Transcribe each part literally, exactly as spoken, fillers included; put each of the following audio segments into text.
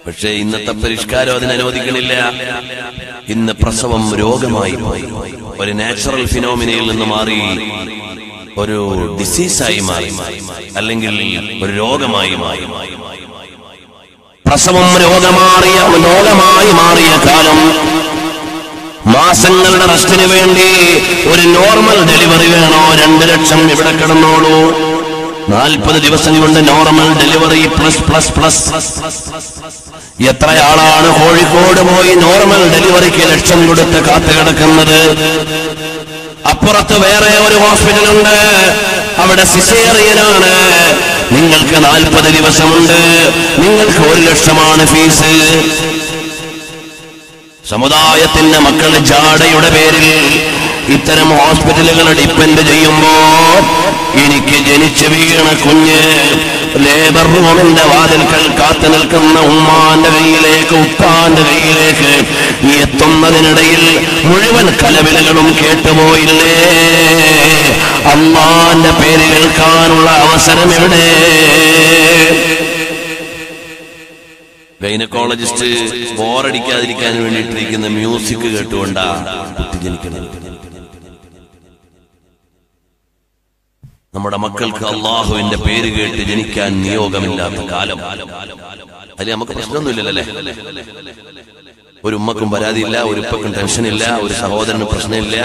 പക്ഷേ ഇന്നത്തെ പരിഷ്കാരം അതിന് അനുവദിക്കണില്ല. ഇന്ന് പ്രസവം രോഗമായി പോയി, ഒരു നാച്ചുറൽ ഫിനോമിനയിൽ നിന്ന് മാറി ഒരു ഡിസീസായി മാറി, അല്ലെങ്കിൽ ഒരു രോഗമായി മാറി. പ്രസവം രോഗമാറിയ രോഗമായി മാറിയ കാലം, മാസങ്ങളുടെ റെസ്റ്റിന് വേണ്ടി ഒരു നോർമൽ ഡെലിവറി വേണോ? രണ്ട് ലക്ഷം ഇവിടെ കിടന്നോളൂ. നാൽപ്പത് ദിവസം കൊണ്ട് normal delivery plus plus plus. എത്രയാളാണ് കോഴിക്കോട് പോയി നോർമൽ ഡെലിവറിക്ക് ലക്ഷം കൊടുത്ത് കാത്തു കിടക്കുന്നത്? അപ്പുറത്ത് വേറെ ഒരു ഹോസ്പിറ്റലുണ്ട്, അവിടെ സിസേറിയനാണ്. നിങ്ങൾക്ക് നാൽപ്പത് ദിവസമുണ്ട്, നിങ്ങൾക്ക് ഒരു ലക്ഷമാണ് ഫീസ്. സമുദായത്തിന്റെ മക്കളെ ജാടയുടെ പേരിൽ ഇത്തരം ഹോസ്പിറ്റലുകൾ ഡിപ്പെൻഡ് ചെയ്യുമ്പോ, എനിക്ക് ജനിച്ചു വീണ കുഞ്ഞ് ലേബർ റൂമിന്റെ വാതിൽക്കൽ കാത്തു നിൽക്കുന്ന ഉമ്മാന്റെ കയ്യിലേക്ക് ഉപ്പാന്റെ കയ്യിലേക്ക് എത്തുന്നതിനിടയിൽ മുഴുവൻ കലവിലകളും കേട്ടുപോയില്ലേ? അള്ളാന്റെ പേര് കേൾക്കാനുള്ള അവസരം എവിടെ? ഗൈനക്കോളജിസ്റ്റ് ബോറടിക്കാതിരിക്കാൻ വേണ്ടിയിട്ടിരിക്കുന്ന മ്യൂസിക് കേട്ടുകൊണ്ടാ കുട്ടി ജനിക്കുന്നത്. നമ്മുടെ മക്കൾക്ക് അള്ളാഹുവിന്റെ പേര് കേട്ട് ജനിക്കാൻ നിയോഗമില്ലാത്ത കാലം. അതിൽ നമുക്ക് പ്രശ്നമൊന്നുമില്ലല്ലേ? ഒരു ഉമ്മക്കും പരാതിയില്ല, ഒരു ഉപ്പക്കും ടെൻഷനില്ല, ഒരു സഹോദരന് പ്രശ്നമില്ല.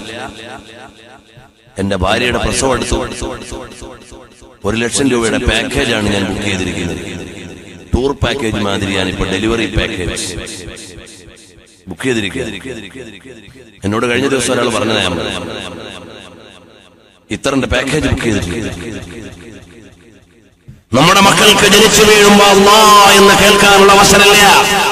എന്റെ ഭാര്യയുടെ പ്രസവം എടുത്തു, ഒരു ലക്ഷം രൂപയുടെ പാക്കേജാണ് ഞാൻ ബുക്ക് ചെയ്തിരിക്കുന്നത്. ടൂർ പാക്കേജ് മാതിരിയാണ് ഇപ്പൊ ഡെലിവറി പാക്കേജ് ബുക്ക് ചെയ്തിരിക്കുന്നത്. എന്നോട് കഴിഞ്ഞ ദിവസം ഒരാൾ പറഞ്ഞതാണ്, ഇത്തരന്റെ പാക്കേജ് ബുക്ക് ചെയ്തിരിക്കുന്നത്. നമ്മുടെ മക്കൾക്ക് ജനിച്ചു വീഴുമ്പോ അല്ലാഹ് എന്ന് കേൾക്കാനുള്ള അവസരമില്ല.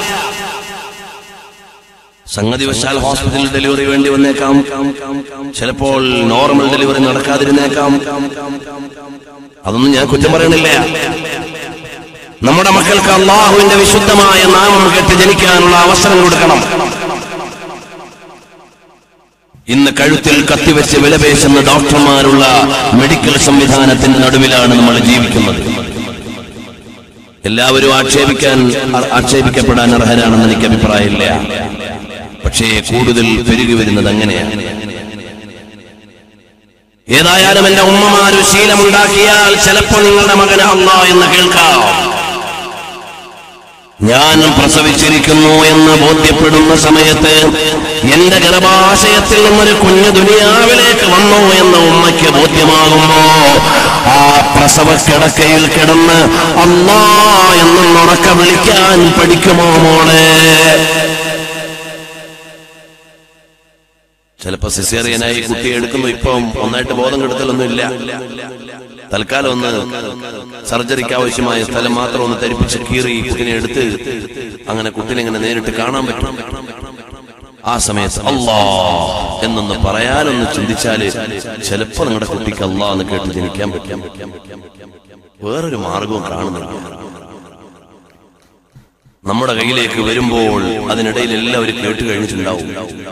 സംഗതി വശാൽ ഹോസ്പിറ്റലിൽ ഡെലിവറി വേണ്ടി വന്നേക്കാം, ചിലപ്പോൾ നോർമൽ ഡെലിവറി നടക്കാതിരുന്നേക്കാം. അതൊന്നും ഞാൻ കുറ്റം പറയണില്ല. നമ്മുടെ മക്കൾക്ക് അല്ലാഹുവിന്റെ വിശുദ്ധമായ നാമം കേട്ട് ജനിക്കാനുള്ള അവസരം കൊടുക്കണം. ഇന്ന് കഴുത്തിൽ കത്തിവെച്ച് വിലപേശുന്ന ഡോക്ടർമാരുള്ള മെഡിക്കൽ സംവിധാനത്തിന്റെ നടുവിലാണ് നമ്മൾ ജീവിക്കുന്നത്. എല്ലാവരും ആക്ഷേപിക്കാൻ ആക്ഷേപിക്കപ്പെടാൻ അർഹരാണെന്ന് എനിക്ക് അഭിപ്രായമില്ല. പക്ഷേ കൂടുതൽ പെരുകി വരുന്നത് അങ്ങനെയാണ്. ഏതായാലും എന്റെ ഉമ്മമാര് ശീലമുണ്ടാക്കിയാൽ ചിലപ്പോൾ നിങ്ങളുടെ മകന് അല്ലാഹ് എന്ന് കേൾക്കാം. ഞാൻ പ്രസവിച്ചിരിക്കുന്നു എന്ന് ബോധ്യപ്പെടുന്ന സമയത്ത്, എന്റെ ഗർഭാശയത്തിൽ നിന്നൊരു കുഞ്ഞ് ദുനിയാവിലേക്ക് വന്നു എന്ന് ഉമ്മയ്ക്ക് ബോധ്യമാകുമ്പോ, ആ പ്രസവക്കിടക്കയിൽ കിടന്ന് അല്ലാഹ് എന്ന് ഉറക്ക വിളിക്കാൻ പഠിക്കുമോ മോളെ? ചിലപ്പോ സിസേറിയനായി കുട്ടിയെ എടുക്കുന്നു. ഇപ്പം ഒന്നായിട്ട് ബോധം കെടുത്തലൊന്നും ഇല്ല. തൽക്കാലം ഒന്ന് സർജറിക്ക് ആവശ്യമായ സ്ഥലം മാത്രം ഒന്ന് ധരിപ്പിച്ച് കീറി കുട്ടിനെ എടുത്ത് അങ്ങനെ കുട്ടിനെ ഇങ്ങനെ നേരിട്ട് കാണാൻ പറ്റും. ആ സമയത്ത് അല്ലാഹ് എന്നൊന്ന് പറയാനൊന്ന് ചിന്തിച്ചാല് ചിലപ്പോ നിങ്ങളുടെ കുട്ടിക്ക് അല്ലാഹ് എന്ന് കേട്ട് ജനിക്കാൻ പറ്റും. വേറൊരു മാർഗവും കാണുന്നില്ല. നമ്മുടെ കയ്യിലേക്ക് വരുമ്പോൾ അതിനിടയിൽ എല്ലാവരും കേട്ട് കഴിഞ്ഞിട്ടുണ്ടാവും,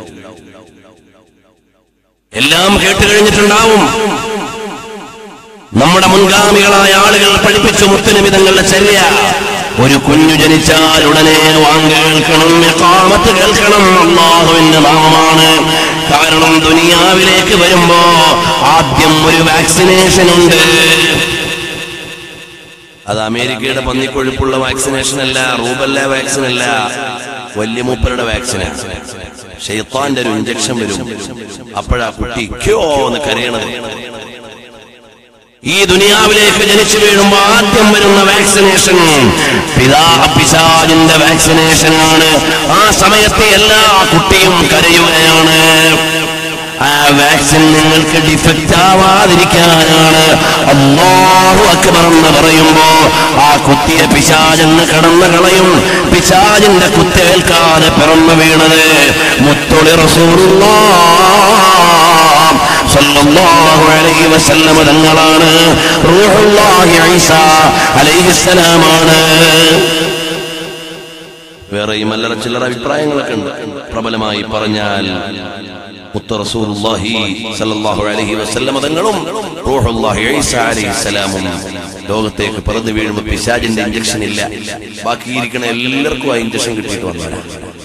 എല്ലാം കേട്ട് കഴിഞ്ഞിട്ടുണ്ടാവും. നമ്മുടെ മുൻഗാമികളായ ആളുകൾ പഠിപ്പിച്ചു മുത്തുനബി തങ്ങളുടെ ചര്യ, ഒരു കുഞ്ഞു ജനിച്ചാൽ ഉടനെ വാങ്ക് കേൾക്കണം, ഇഖാമത്ത് കേൾക്കണം. അല്ലാഹുവിന്റെ നാമമാണ്. കാരണം ദുനിയാവിലേക്ക് വരുമ്പോ ആദ്യം ഒരു വാക്സിനേഷൻ ഉണ്ട്. അത് അമേരിക്കയുടെ പന്നിക്കൊഴുപ്പുള്ള വാക്സിനേഷൻ അല്ല, റൂബല്ല വാക്സിൻ അല്ല, വലിയ മൂപ്പരുടെ വാക്സിനാണ്. ശൈത്താന്റെ ഒരു ഇഞ്ചക്ഷൻ വരും, അപ്പോഴാ കുട്ടി ക്യോ എന്ന് കരയണത്. ഈ ദുനിയാവിലേക്ക് ജനിച്ചു വീഴുമ്പോ ആദ്യം വരുന്ന വാക്സിനേഷൻ പിതാ പിശാചിന്റെ വാക്സിനേഷനാണ്. ആ സമയത്ത് എല്ലാ കുട്ടിയും കരയുകയാണ്. ആ വാക്സിൻ നിങ്ങൾക്ക് ഡിഫക്റ്റ് ആവാതിരിക്കാനാണ്. അല്ലാഹു അക്ബർ എന്ന് പറയുമ്പോ ആ കുട്ടിയെ പിശാചെന്ന് കടന്നു കളയും. പിശാചിന്റെ കുത്തേൽക്കാതെ പിറന്നു വീണത് മുത്തൊളി റസൂലുള്ളാഹ് സല്ലല്ലാഹു അലൈഹി വസല്ലം തങ്ങളാണ്. റൂഹുല്ലാഹി ഈസാ അലൈഹിസ്സലാമാണ്. വേറെയും അല്ലറ ചില്ലറ അഭിപ്രായങ്ങളൊക്കെ ഉണ്ട്. പ്രബലമായി പറഞ്ഞാൽ മുത്ത റസൂലുള്ളാഹി സ്വല്ലല്ലാഹു അലൈഹി വസല്ലം തങ്ങളും റൂഹുല്ലാഹി ഈസ അലൈഹിസ്സലാമും ലോകത്തേക്ക് പറന്നു വീഴുമ്പോൾ പിശാചിന്റെ ഇഞ്ചക്ഷൻ ഇല്ല. ബാക്കിയിരിക്കുന്ന എല്ലാവർക്കും ആ ഇഞ്ചക്ഷൻ കിട്ടിയിട്ട് വന്നവരാ.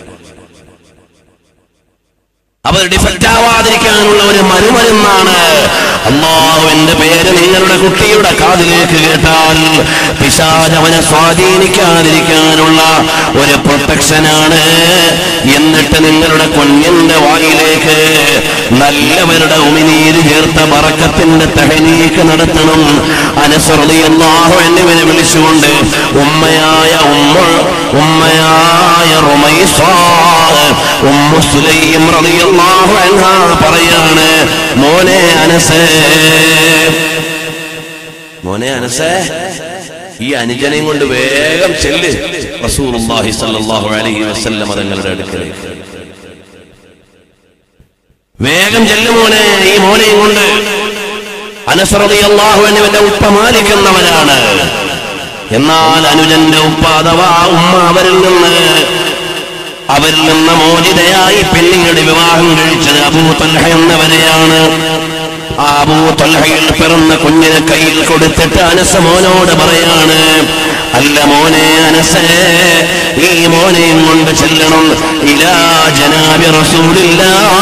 അവർ ഡിഫക്റ്റ് ആവാതിരിക്കാനുള്ള ഒരു മരുമരുന്നാണ്. അല്ലാഹുവിന്റെ പേര് നിങ്ങളുടെ കുട്ടിയുടെ കാതിലേക്ക് കേട്ടാൽ പിശാച് അവനെ സ്വാധീനിക്കാതിരിക്കാനുള്ള ഒരു പ്രൊട്ടക്ഷനാണ്. എന്നിട്ട് നിങ്ങളുടെ കുഞ്ഞിന്റെ വായിലേക്ക് നല്ലവരുടെ ഉമിനീര് ചേർത്ത ബറക്കത്തിന്റെ തഹ്നീക്ക് നടത്തണം. അനസ് റളിയല്ലാഹു അൻഹുവിനെ വിളിച്ചുകൊണ്ട് ഉമ്മയായ ഉമ്മ ഉമ്മയായ റുമൈസ ഉമ്മു സുലൈം റളിയല്ലാഹു അൻഹാ പറയാണ്, മോനെ അനസേ മോനെ അനസേ ഈ അനുജനെയും കൊണ്ട് വേഗം ചെല്ല് റസൂലുള്ളാഹി സ്വല്ലല്ലാഹു അലൈഹി വസല്ലം തങ്ങളുടെ അടുക്കലേക്ക്. വേഗം ചെല്ല് മോനെ, ഈ മോനെയും കൊണ്ട്. അനസ് റളിയല്ലാഹു അൻഹുവിന്റെ ഉപ്പ മാലിക് എന്നവനാണ്. എന്നാൽ അനുജന്റെ ഉപ്പ അഥവാ ഉമ്മ അവരിൽ നിന്ന് അവരിൽ നിന്ന് മോചിതയായി പിന്നീട് വിവാഹം കഴിച്ചത് അബൂ തൽഹ എന്നവരെയാണ്. ആ അബൂ തൽഹയിൽ പിറന്ന കുഞ്ഞിനെ കയ്യിൽ കൊടുത്തിട്ട് അനസ് മോനോട് പറയാണ്, അല്ല മോനെ അനസേ, ഈ മോനെയും കൊണ്ട് ചെല്ലണം ഇലാ ജനാബി റസൂലില്ലാഹ്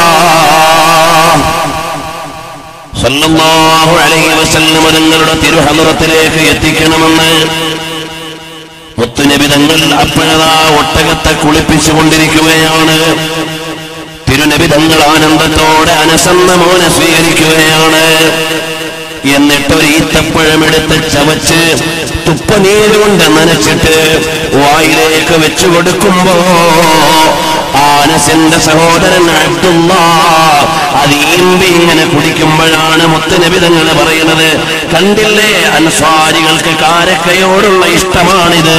സല്ലല്ലാഹു അലൈഹി വസല്ലം തങ്ങളുടെ തിരുഹളറത്തിലേക്ക് എത്തിക്കണമെന്ന് മുത്തുനബി തങ്ങൾ അപ്പോഴാ ഒട്ടകത്തെ കുളിപ്പിച്ചുകൊണ്ടിരിക്കുകയാണ്. തിരുനബി തങ്ങൾ ആനന്ദത്തോടെ അനസെന്ന മോനെ സ്വീകരിക്കുകയാണ്. എന്നിട്ടൊരു ഈത്തപ്പഴം എടുത്ത് ചവച്ച് തുപ്പനീര് കൊണ്ട് നനച്ചിട്ട് വായിലേക്ക് വെച്ചു കൊടുക്കുമ്പോ അനസിന്റെ സഹോദരൻ അബ്ദുല്ലാഹ് അത് ഈമ്പി ഇങ്ങനെ കുടിക്കുമ്പോഴാണ് മുത്തുനബി തങ്ങൾ പറയുന്നത്, കണ്ടില്ലേ അൻസാരികൾക്ക് കാരക്കയോടുള്ള ഇഷ്ടമാണിത്.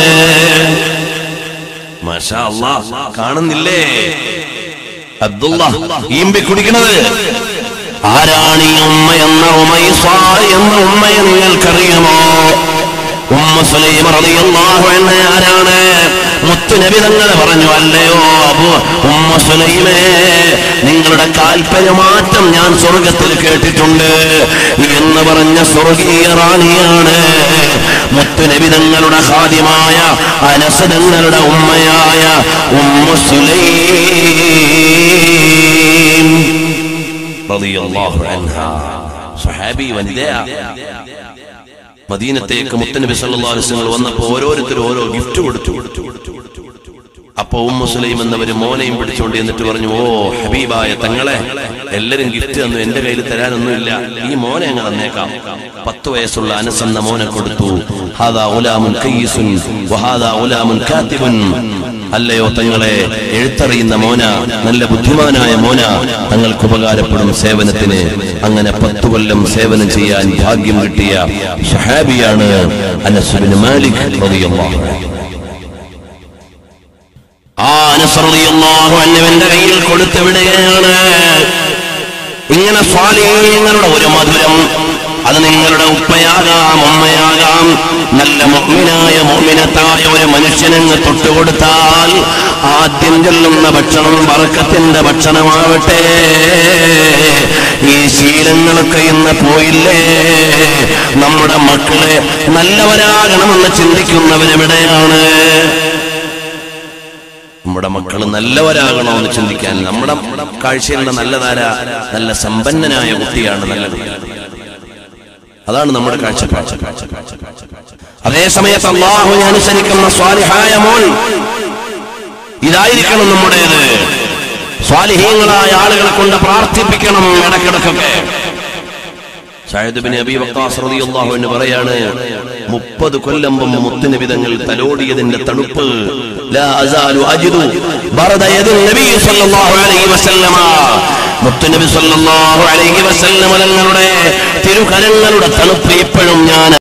മാഷാ അല്ലാഹ്, കാണുന്നില്ലേ അബ്ദുല്ലാഹ് ഈമ്പി കുടിക്കുന്നത്? ആരാണ് ഈ ഉമ്മ എന്ന ഉമൈസ എന്ന ഉമ്മയെ നിങ്ങൾക്കറിയുമോ? ഉമ്മു സുലൈം റളിയല്ലാഹു അൻഹ ആരാണ്? മുത്തുനബി തങ്ങൾ പറഞ്ഞു, അല്ലയോ അബൂ ഉമ്മു സുലൈമേ, നിങ്ങളുടെ കാൽപര്യമാറ്റം ഞാൻ സ്വർഗത്തിൽ കേട്ടിട്ടുണ്ട് എന്ന് പറഞ്ഞ സ്വർഗീയ റാണിയാണ് മുത്തുനബി തങ്ങളുടെ ഖാദിമായ അനസ് തങ്ങളുടെ ഉമ്മയായ ഉമ്മു സുലൈം റളിയല്ലാഹു അൻഹാ. സ്വഹാബി വനിതയാ. മദീനത്തേക്ക് മുത്തുനബി സല്ലല്ലാഹു അലൈഹി വസല്ലം വന്നപ്പോൾ ഓരോരുത്തരും ഓരോ ഗിഫ്റ്റ് കൊടുത്തു. അപ്പൊ ഉമ്മു സുലൈം എന്നവര് മോനെയും പിടിച്ചുകൊണ്ട് എന്നിട്ട് പറഞ്ഞു, ഓ ഹബീബായ തങ്ങളെ, എല്ലാരും ഗിഫ്റ്റ് തന്നു, എന്റെ കയ്യിൽ തരാനൊന്നുമില്ല, ഈ മോനെ അങ്ങ് തന്നേക്കാം. പത്ത് വയസ്സുള്ള അനസ് എന്ന മോനെ കൊടുത്തു. ഹാദാ ഗുലാമുൻ കയ്യിസുൻ വഹാദാ ഗുലാമുൻ കാതിബുൻ. അല്ലയോ തങ്ങളെ, എഴുത്തറിയുന്ന മോന, നല്ല ബുദ്ധിമാനായ മോന, തങ്ങൾക്ക് ഉപകാരപ്പെടും സേവനത്തിന്. അങ്ങനെ പത്തു കൊല്ലം സേവനം ചെയ്യാൻ ഭാഗ്യം കിട്ടിയ സ്വഹാബിയാണ് അനസ് ഇബ്നു മാലിക് റളിയല്ലാഹു അൻഹു. ആ അനസ് റളിയല്ലാഹു അൻഹുവിന്റെ കയ്യിൽ കൊടുത്തു വിടുകയാണ്. ഇങ്ങനെ സ്വാലിഹീങ്ങളുടെ ഒരു മധുരം, അത് നിങ്ങളുടെ ഉപ്പയാകാം ഉമ്മയാകാം, നല്ല മുഅ്മിനായ മുഅ്മിനത്തായ ഒരു മനുഷ്യനങ്ങ് തൊട്ടുകൊടുത്താൽ ആദ്യം ചൊല്ലുന്ന ഭക്ഷണം ബറക്കത്തിന്റെ ഭക്ഷണമാവട്ടെ. ഈ ശീലങ്ങളൊക്കെ ഇന്ന് പോയില്ലേ? നമ്മുടെ മക്കളെ നല്ലവരാകണമെന്ന് ചിന്തിക്കുന്നവരെവിടെയാണ്? നമ്മുടെ മക്കൾ നല്ലവരാകണമെന്ന് ചിന്തിക്കാൻ നമ്മുടെ കാഴ്ചയിലുള്ള നല്ലതാര നല്ല സമ്പന്നനായ കുട്ടിയാണ് നല്ലത്. അതാണ് നമ്മുടെ കാഴ്ചപ്പാട്. അതേ സമയത്ത് അല്ലാഹുവിനെ അനുസരിക്കുന്ന സ്വാലിഹായ മോൻ ഇതായിരിക്കണം നമ്മുടേത്. സ്വാലിഹീങ്ങളായ ആളുകളെ കൊണ്ട് പ്രാർത്ഥിപ്പിക്കണം ഇടക്കിടക്കൊക്കെ. സഅദ് ഇബ്നു അബീ വഖാസ് റളിയല്ലാഹു അൻഹു പറയാണ്, മുപ്പത് കൊല്ലം മുമ്പ് മുത്തുനബി തങ്ങൾ തലോടിയതിന്റെ തണുപ്പ് ലാ അസാലു അജിദു ബറദ യദിൻ നബി സല്ലല്ലാഹു അലൈഹി വസല്ലമ. മുത്തുനബി സല്ലല്ലാഹു അലൈഹി വസല്ലമ തങ്ങളുടെ തിരുകരങ്ങളുടെ തണുപ്പ് ഇപ്പോഴും ഞാൻ